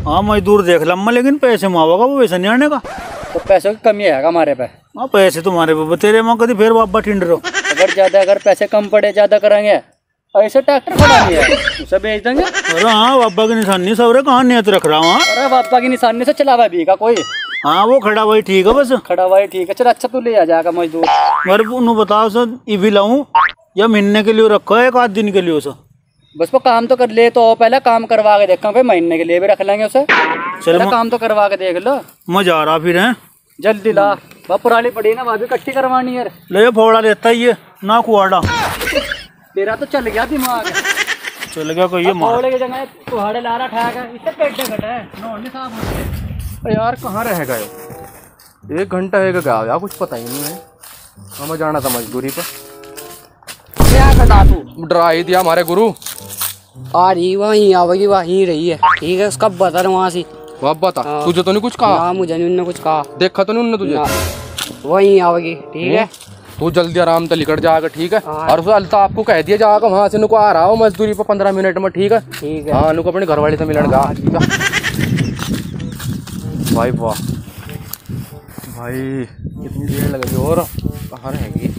हाँ मजदूर देख लम्मा, लेकिन पैसे मांगोगा वो वैसा नहीं आने का। तो पैसों की कमी है हमारे पे। हाँ पैसे तुम्हारे पे तेरे माँ कभी फिर बाबा टिंड रहो। अगर पैसे कम पड़े ज्यादा करेंगे, ऐसे ट्रैक्टर खड़ा नहीं है उसे बेच देंगे। अरे हाँ बाबा की निशानी सवरे कहाँ नियत रख रहा हूँ। अरे बाबा की निशानी से चलावा भी का कोई। हाँ वो खड़ा भाई ठीक है, बस खड़ा भाई ठीक है। चल अच्छा तू ले आ जाएगा मजदूर। मेरे को बताओ सर ये भी लाऊं या महीने के लिए रखो है, एक आध दिन के लिए उसे। बस वो काम तो कर ले, तो पहले काम करवा के देखा, फिर महीने के लिए भी रख लेंगे उसे। चलो काम तो करवा के देख लो। मजा आ रहा फिर है। जल्दी ला, वह पुरानी पड़ी ना, वह भी इकट्ठी करवानी है। ले फोड़ा लेता ही ये ना कुआड़ा। तेरा तो चल गया दिमाग। चल गया कोई फोड़े की जगह कुहाड़े ला रहा ठहरा, इससे पेट घटा है नौने साहब होते। यार कहाँ रह गए? 1 घंटा है गया यार, कुछ पता ही नहीं है। हमें जाना था मजदूरी पर। क्या करता तू? डरा ही दिया हमारे गुरु। आ रही वहीं आवेगी, वहीं रही है। ठीक है उसका बता वहाँ से। अब बता, तुझे तो नहीं कुछ कहा? हाँ मुझे नहीं उन्होंने कुछ कहा। देखा तो नहीं उन्होंने तुझे? वहीं आवेगी ठीक है। तू जल्दी आराम से निकट जाएगा ठीक है। और उसे अल्ताफ को कह दिया जाएगा वहाँ से नुको आ रहा हो मजदूरी पर 15 मिनट में। ठीक है ठीक है। हाँ नुको अपने घर वाले से मिलन गा। भाई वाह भाई कितनी देर लगेगी और कहाँ रहेगी?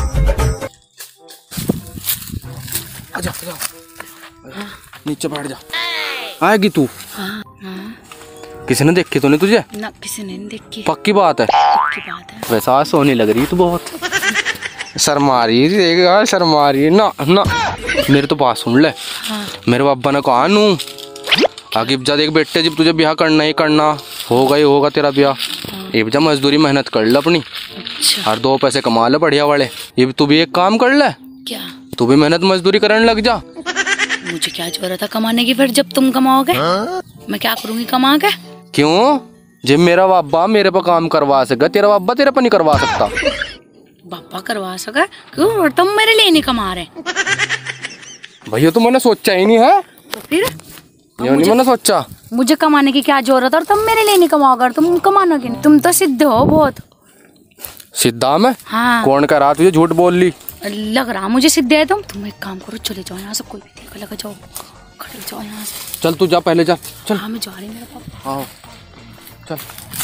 आजा आजा नीचे बैठ जा। आएगी तू? किसी ने देखी तो नहीं तुझे? ना किसी ने नहीं देखी। पक्की बात है? पक्की बात है। वैसा सोनी लग रही तू बहुत। शर्मा रही ना ना। मेरे तो बात सुन ले। हाँ। मेरे बाबा ने कहा नू आगे जा देख बेटे, जब तुझे ब्याह करना ही करना होगा ही होगा तेरा ब्याह। हाँ। ये जा मजदूरी मेहनत कर ले अपनी। अच्छा। और 2 पैसे कमा ले बढ़िया वाले। ये तू भी एक काम कर ले। क्या? तू भी मेहनत मजदूरी करने लग जा। मुझे क्या जरूरत है कमाने की? फिर जब तुम कमाओगे मैं क्या करूँगी कमा के? क्यों? जब मेरा बाबा मेरे पर काम करवा सके, तेरा बाबा तेरे पर नहीं करवा सकता? बाबा करवा सका क्यों? तुम मेरे लिए नहीं कमा रहे? भैया तो मैंने सोचा ही नहीं है। तो फिर नहीं मैंने सोचा। मुझे कमाने की क्या जरूरत है? और तुम मेरे लिए नहीं कमाओगे, तुम कमाना क्यों? तुम तो सिद्ध हो बहुत। सिद्धा में? हाँ। कौन कह रहा तुझे झूठ बोल ली? लग रहा मुझे सिद्ध है तुम एक काम करो, चले जाओ यहाँ से। कोई भी देख लगा जाओ, खड़े जाओ यहाँ से। चल तू जा पहले जा। चल। हाँ मैं जा रही मेरा पापा। हाँ चल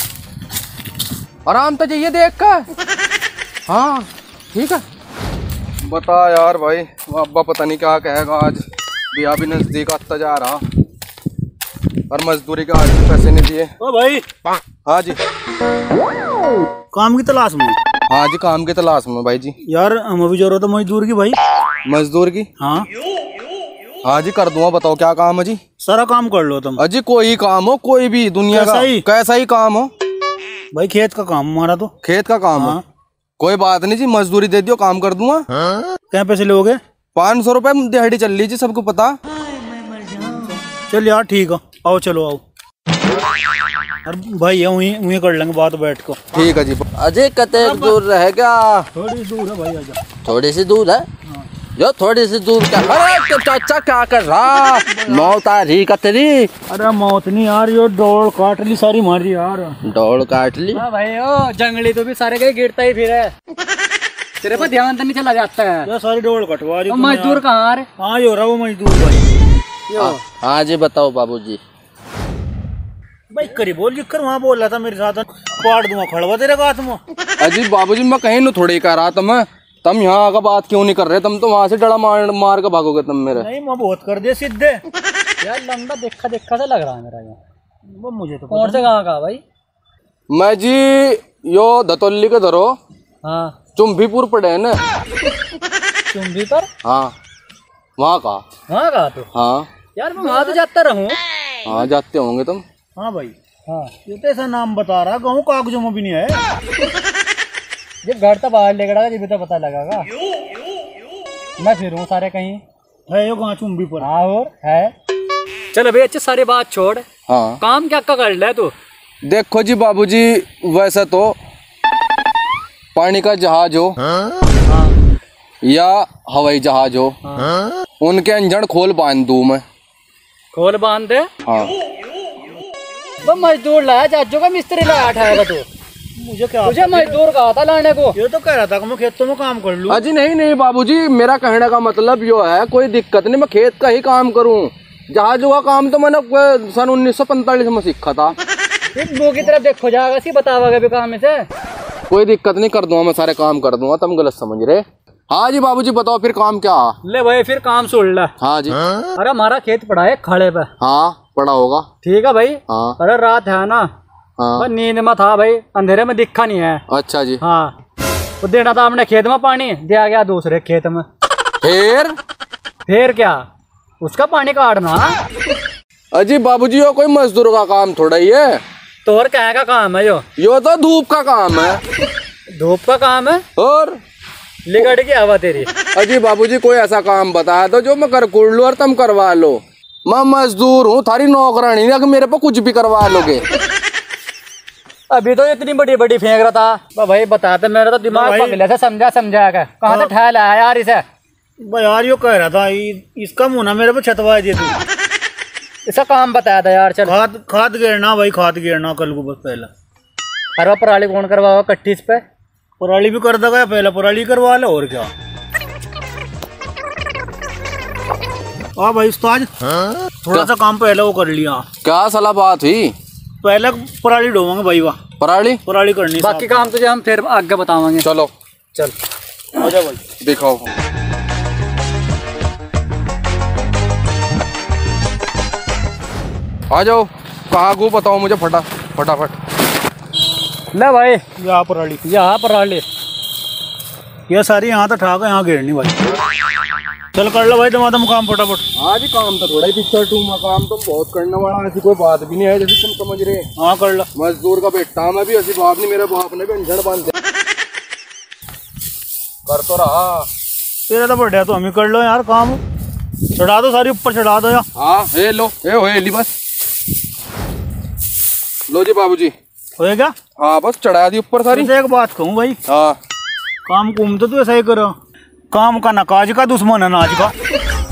आराम से जाइए देख कर। हाँ ठीक है। बता यार भाई, अब्बा पता नहीं क्या कहेगा आज। ब्याह भी नजदीक आता जा रहा और मजदूरी के आज भी पैसे नहीं दिए। ओ भाई। हाँ जी। काम की तलाश में? हाँ जी काम की तलाश में भाई जी। यार हमें भी जरूरत है मजदूर की भाई। मजदूर की? हाँ हाँ जी कर दूंगा। बताओ क्या काम है जी? सारा काम कर लो तुम। अजी कोई काम हो, कोई भी दुनिया का कैसा ही काम हो भाई। खेत का काम हमारा तो। खेत का काम हो? कोई बात नहीं जी, मजदूरी दे दियो काम कर दूंगा। क्या पैसे लोगे? 500 रुपए दिहाड़ी चल रही जी, सबको पता। चल यार ठीक है, आओ चलो आओ। अरे भाई वहीं कर लेंगे बात बैठ को। ठीक है जी। अजय कते दूर रहेगा? थोड़ी दूर है भाई, आजा। थोड़ी सी दूर है जो थोड़ी सी दूर क्या? अरे चाचा क्या कर रहा? मौत आ रही कतरी? अरे मौत नहीं यार, यो डोल काट ली सारी मारी यार। डोल काट ली? हाँ भाई ओ जंगली तो भी सारे कहीं गिरता ही फिर है। तेरे पर ध्यान तो नहीं चला जाता है। ये सारी डोल कटवा रही। मजदूर कहाँ है? हाँ यो रहा वो मजदूर भाई। हाँ जी बताओ बाबूजी। भाई करी बोल जिक्कर वहाँ बोल रहा था मेरे साथ, पाड़ दूंगा खड़वा तेरे हाथ में। अजी बाबूजी मैं कहीं न थोड़ी कह रहा था। तुम यहाँ का बात क्यों नहीं कर रहे? तुम तो वहाँ से डड़ा मार के भागोगे तुम मेरे। नहीं मैं बहुत कर दिया सीधे। यार लंबा देखा सा लग रहा है मेरा। वो मुझे तो कौन से गाँव का भाई? मैं जी यो धतौली के धरो। हाँ चुम्बीपुर पड़े है ना? चुम्बी पर? हाँ वहाँ का। वहाँ का तो? हाँ यार मैं वहाँ तो जाता रहूँ। हाँ जाते होंगे तुम। हाँ भाई। हाँ ये तो ऐसा नाम बता रहा, गाँव कागजों में भी नहीं है। जब घर तो बाहर लेकर आएगा जब तो पता लगेगा। मैं फिर हूँ सारे कहीं है यो गाँव चुम्बी पर। हाँ और है। चल भाई अच्छे सारी बात छोड़। हाँ काम क्या कर ले तू? देखो जी बाबूजी वैसे तो पानी का जहाज हो या हवाई जहाज हो, उनके इंजन खोल बांध दूं मैं। खोल बांध दे? हाँ। वो मजदूर लाया जाजो का मिस्त्री लाया उठाएगा तू? मुझे क्या? तुझे मजदूर कहा था लाने को। ये तो कह रहा था कि मैं खेतों में काम कर लूं। अजी नहीं नहीं बाबूजी, मेरा कहने का मतलब यो है कोई दिक्कत नहीं, मैं खेत का ही काम करूं। जहाजों का काम तो मैंने सन 1945 में सीखा था। वो की तरफ देखो जाएगा सी बतावा भी काम से। कोई दिक्कत नहीं, कर दूंगा मैं, सारे काम कर दूंगा, तुम गलत समझ रहे। हाँ जी बाबूजी बताओ फिर काम क्या? ले भाई फिर काम सुन ला। हाँ जी। अरे हमारा खेत पड़ा है खड़े पे। हाँ पड़ा होगा। ठीक है भाई। हाँ। अरे रात है ना। हाँ। नींद में था भाई, अंधेरे में दिखा नहीं है। अच्छा जी। हाँ तो देना था हमने खेत में पानी, दिया गया दूसरे खेत में। फिर क्या उसका पानी काटना। अजी बाबूजी यो कोई मजदूर का काम थोड़ा ही है। तो और क्या का काम है यो तो धूप का काम है। धूप का काम है और लिगड़ की हवा तेरी। अजी बाबूजी कोई ऐसा काम बताया तो जो मैं कर कुड़ लूं और तुम करवा लो। मैं मजदूर हूँ, थारी नौकरानी नहीं, मेरे पे कुछ भी करवा लोगे। अभी तो इतनी बड़ी बड़ी फेंक रहा था भाई, बताते मेरा तो दिमाग पगले से समझा कर कहाँ से ठहल आया यार इसे। भाई यार यो कह रहा था इसका मुंह ना मेरे पे छतवा दिया तू। इसका काम बताया था यार। चल खाद गिरना भाई, खाद गिरना कल को बस पहला। अरे पराली कौन करवाओ कट्टी इस पे? पराली भी कर देगा, पहला पराली करवा लो और क्या। हाँ भाई उस्ताद थोड़ा सा काम पहले वो कर लिया। क्या सलाह बात हुई? पहले पराली ढोवांगे भाई, वाह पराली करनी, बाकी काम तुझे हम फिर आगे बतावांगे। चलो चल आजा भाई दिखाओ। आ जाओ, कहाँ को बताओ मुझे फटाफट। ले भाई यहाँ पराली ये सारी यहाँ तो ठाक है, यहाँ गिरनी भाई। चल कर लो भाई तुम काम फटाफट। हाँ जी काम तो थोड़ा ही पिक्चर टू में काम तो बहुत करने वाला, ऐसी कोई बात भी नहीं है जैसे तुम समझ रहे। हाँ कर लो। मजदूर का बेटा मैं भी, ऐसी बात नहीं, मेरे बाप ने भी अंझड़ बांध कर तो रहा। तेरा तो बढ़िया, तो हम ही कर लो यार काम, चढ़ा दो सारी ऊपर चढ़ा दो यार। हाँ हे लो हे ली बस लो जी बाबूजी हो क्या? हाँ बस चढ़ा दी ऊपर सारी। एक बात कहूँ भाई, हाँ काम कुम तो तू ऐसा ही करो, काम का नकाज का दुश्मन है नाज का।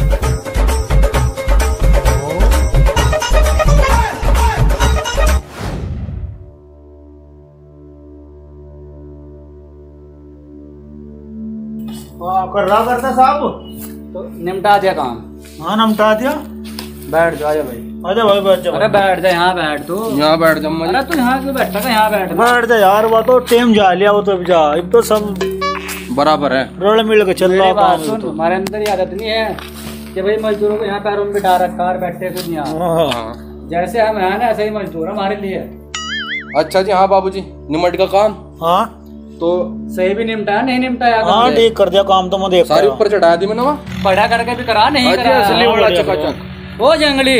कर रहा करता साहब तो निपटा दिया काम। हाँ निपटा दिया। बैठ जा भाई। आजा भाई बैठ जा। अरे बैठ जा, यहाँ बैठ तू। यहाँ बैठ जा। अरे तू यहाँ क्यों बैठा था? यहाँ बैठ जा यार, वो तो टेम जा लिया, वो तो अब जा, अब तो सब बराबर है, रल मिल के चल रहा काम। सुन हमारे अंदर ही आदत नहीं है कि भाई मजदूरों को यहाँ पैरों में बिठा रखा और बैठे कुछ यहाँ। जैसे हम है ना ऐसे ही मजदूर हमारे लिए। अच्छा जी। हाँ बाबूजी निमट का काम। हाँ तो सही भी निपटाया नहीं निपटाया? हाँ ठीक कर दिया काम तो मैं देख सारी ऊपर चढ़ा दी मैंने। पढ़ा करके भी करा नहीं करा वो जंगली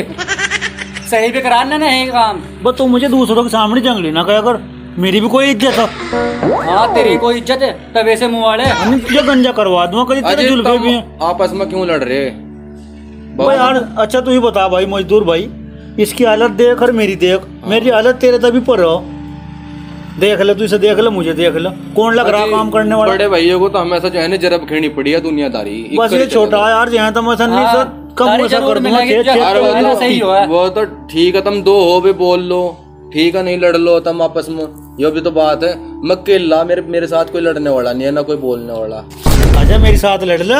सही भी कराना नहीं काम। बस तू मुझे दूसरों के सामने जंगली ना कहा कर, मेरी भी कोई इज्जत है। हाँ तेरी कोई इज्जत है तब ऐसे मुँह वाले तुझे गंजा करवा दूंगा, कभी तेरे जुल्फे भी हैं। आपस में क्यों लड़ रहे भाई यार? अच्छा तू ही बता भाई मजदूर भाई, इसकी हालत देख और मेरी देख। मेरी हालत तेरे तभी पर हो, देख ले, तू इसे देख ले, मुझे देख ले, कौन लग रहा काम करने वाला? बड़े भैया को तो हमेशा जो है ना जरब खेनी पड़ी है दुनियादारी। बस ये छोटा है यार, जहाँ तुम ऐसा नहीं सर कम ऐसा कर दूंगा। वो तो ठीक है, तुम दो हो भी बोल लो, ठीक है, नहीं लड़ लो तुम आपस में, ये भी तो बात है। मैं अकेला, मेरे साथ कोई लड़ने वाला नहीं है ना कोई बोलने वाला। आजा मेरे साथ लड़ ले।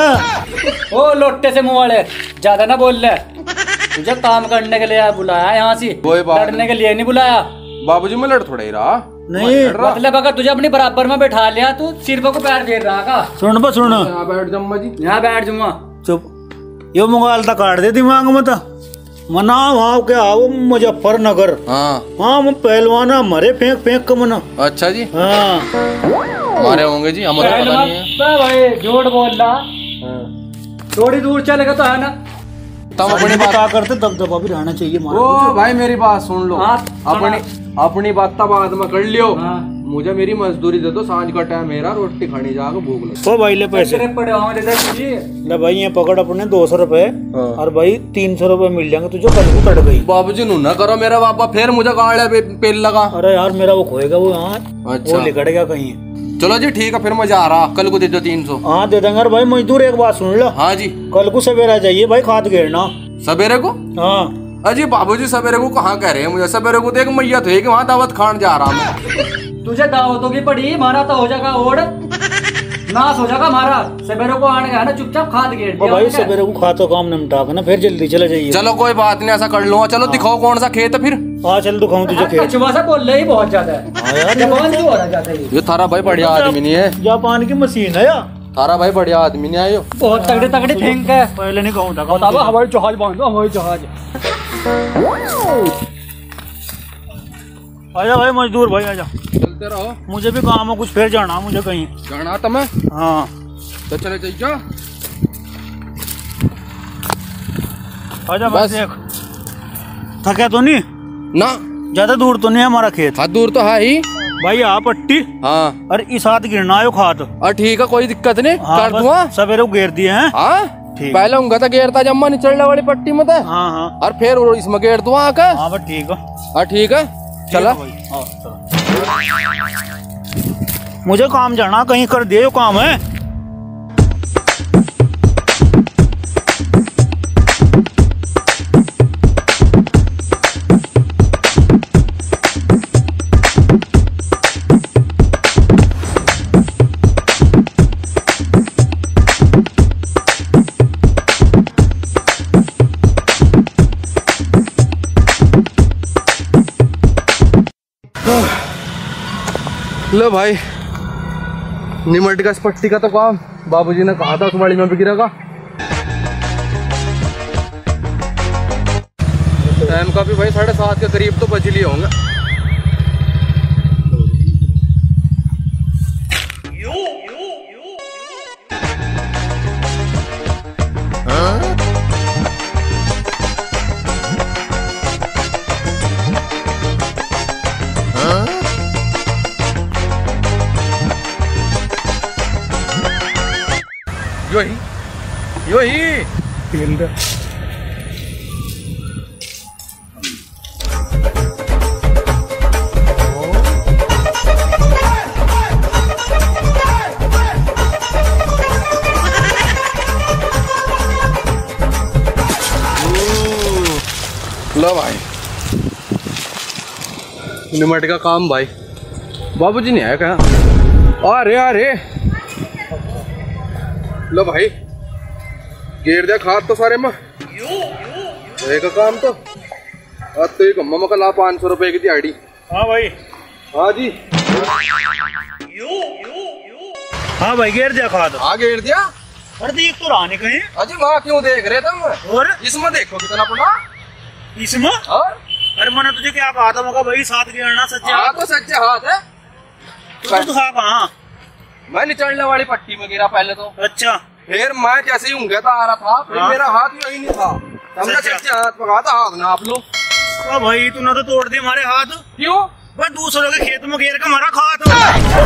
ओ लोटे से मुँह वाले ज्यादा ना बोल ले, तुझे काम करने के लिए बुलाया यहाँ से, लड़ने के लिए नहीं बुलाया। बाबूजी मैं लड़ थोड़ा ही रहा नहीं, मतलब अगर तुझे अपनी बराबर में बैठा लिया तू सिर को पैर दे रहा का। सुन बस सुन, यहाँ बैठ जम्मा जी, यहाँ बैठ जुम्मा। चुप, यो मुगालता काट दे दिमाग में तो मना वहाँ क्या वो मुजफ्फरनगर। हाँ मैं पहलवान मरे फेंक फेंक के मना। अच्छा जी। हाँ मारे होंगे जी, हमारे पता नहीं है भाई, झूठ बोल रहा। थोड़ी दूर चलेगा तो है ना, तब अपनी बात करते दबदबा भी रहना चाहिए। ओ भाई मेरी बात सुन लो, अपनी बात तब बाद में कर लियो। मुझे मेरी मजदूरी दे दो, सांझ का टाइम मेरा, रोटी खानी जाकर भूख लगी। ओ भाई ले पैसे ले भाई, ये पकड़ अपने 200 रुपए और भाई 300 रुपए मिल जाएंगे तुझे, कल को कट गई। बाबूजी नू ना करो मेरा बाबा, फिर मुझे गाड़े पेल लगा। अरे यार मेरा वो खोएगा वो यहाँ, वो निकट गया कहीं। चलो जी ठीक है, फिर मैं जा रहा, कल को दे दो 300। हाँ दे देंगे। भाई मजदूर एक बात सुन लो। हाँ जी। कल को सवेरा चाहिए भाई, खाद घेरना सवेरे को। हाँ अजी बाबूजी सवेरे को कहाँ कह रहे हैं मुझे? सवेरे को तो एक मैया थे कि वहाँ दावत खान जा रहा मैं। तुझे दावतों की पड़ी, मारा तो हो जाएगा ओढ़ नाश हो जाएगा हमारा। सवेरे को आने का है ना, चुपचाप खाद गेट दिया। भाई सवेरे को खा तो काम निपटा के ना फिर जल्दी चले जाइए। चलो कोई बात नहीं, ऐसा कर लो। चलो दिखाओ कौन सा खेत है फिर। हाँ चल दिखाऊं तुझे खेत। कछुआ से बोल रही बहुत ज्यादा है। हाँ यार जवान क्यों हो रहा ज्यादा ये? ये थारा भाई बढ़िया आदमी नहीं है, जापान की मशीन है यार। थारा भाई बढ़िया आदमी नहीं आयो। बहुत तगड़े तगड़े थिंक है। पहले नहीं कहूँ था। बताओ हवाई जहाज बांधो, हवाई जहाज। आजा भाई मजदूर भाई आजा। चलते रहो, मुझे भी काम है कुछ, फिर जाना मुझे कहीं। जाना तुम्हें? हाँ तो चले जाइए। आजा बस। बस देख, थके तो नहीं ना ज्यादा दूर तो नहीं है हमारा खेत। हाथ दूर तो है ही भाई आप पट्टी हाँ। और इस हाथ गिरना आयो खाद। और ठीक है, कोई दिक्कत नहीं, हाँ, कर बस दूंगा। सवेरे को घेर दिए हैं। हाँ ठीक। पहले उनका तो गेरता जम्मा नहीं चढ़ने वाली पट्टी में था, हाँ हाँ और फिर इसमें गेर दूंगा आके। हाँ बस ठीक है। और ठीक है चला। हाँ, चलो। मुझे काम जाना कहीं, कर दिए जो काम है। लो भाई, निमट का पट्टी का तो काम बाबूजी ने कहा था उस बाड़ी में भी गिरेगा। टाइम का भी भाई 7:30 के करीब तो बज लिए होंगे। यो ही लो भाई, निमट का काम भाई। बाबूजी नहीं आया क्या? अरे अरे लो भाई, घेर दिया खाद तो सारे में। एक काम तो आज तो एक अम्मा ला 500 रुपए की दिहाड़ी। हाँ भाई। हाँ जी। हाँ भाई घेर दिया खाद। हाँ घेर दिया। अरे देख तो रहा नहीं कहीं। अजी वहाँ क्यों देख रहे तुम? और इसमें देखो कितना पड़ा इसमें। और अरे मैंने तुझे क्या कहा था? मौका भाई साथ घेरना सच्चे हाँ हाथ। तो सच्चे हाथ है। तू था कहाँ? मैं निचड़ने वाली पट्टी में गिरा पहले तो, अच्छा फिर मैं जैसे ही ऊँगे तो आ रहा था, फिर हाँ। मेरा हाथ यही नहीं था। हमने अच्छा। सच्चे हाथ पकड़ा था, हाथ ना आप लोग। ओ भाई तूने तो तोड़ दिए हमारे हाथ। क्यों? बस दूसरों के खेत में घेर के हमारा खाद।